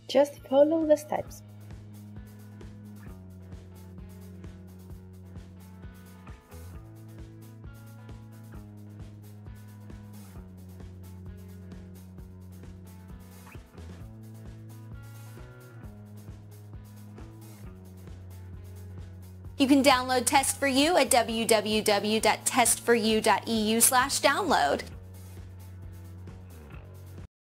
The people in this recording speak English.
Just follow the steps. You can download Test4U at www.test4u.eu/download.